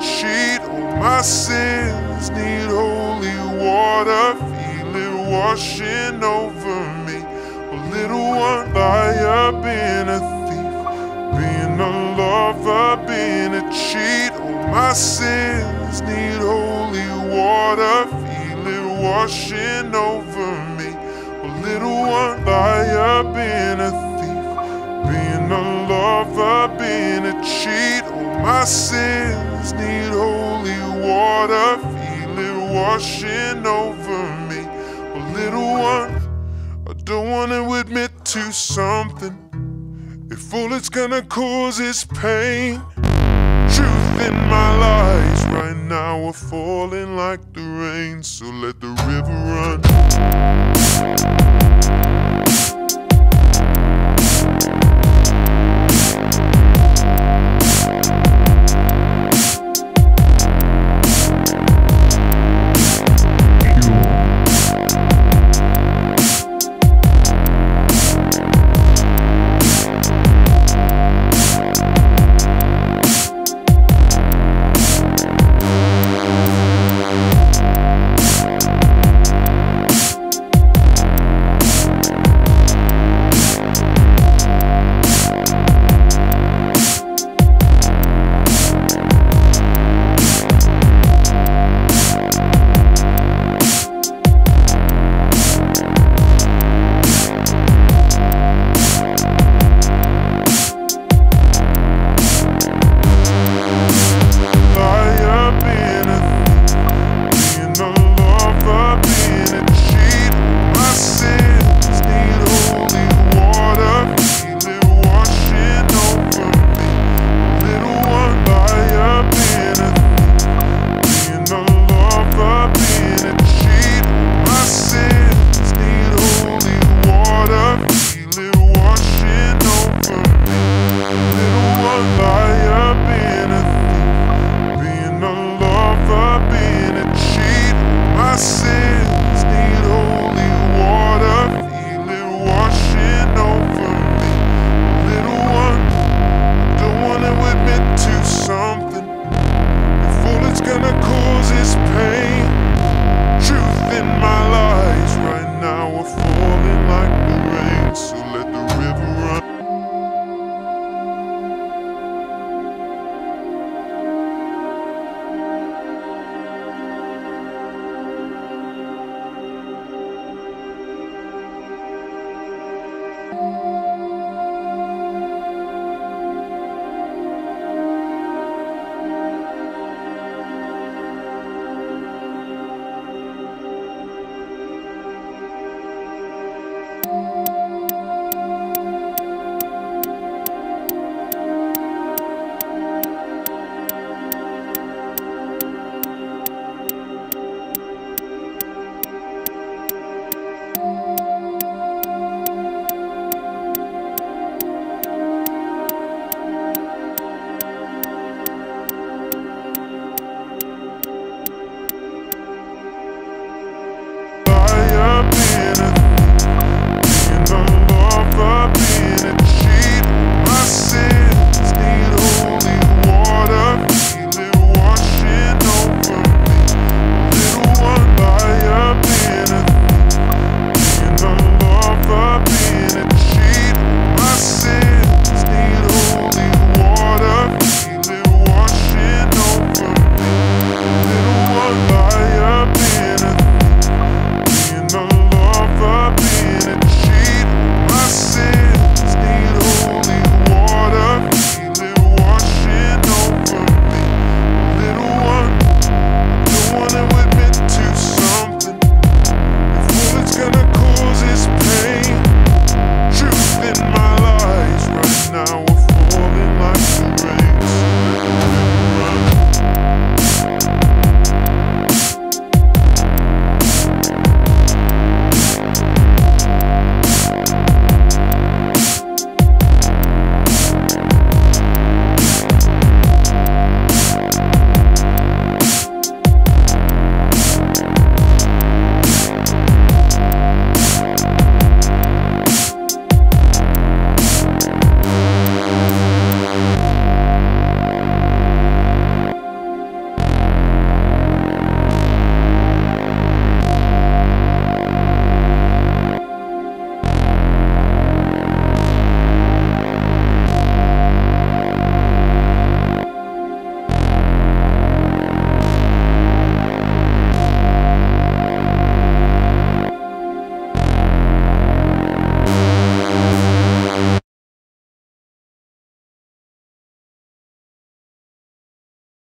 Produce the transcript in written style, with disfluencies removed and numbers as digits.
cheat. All my sins need holy water. Feel it washing over me. A little one, liar, being a thief, being a lover, being a cheat. All my sins need holy water. Feel it washing over me. A little one, liar, being a thief, being a lover, being a cheat. All my sins need holy water. Feel it washing over me. A little one, I don't wanna admit to something if all it's gonna cause is pain. Truth in my lies right now are falling like the rain, so let the river run.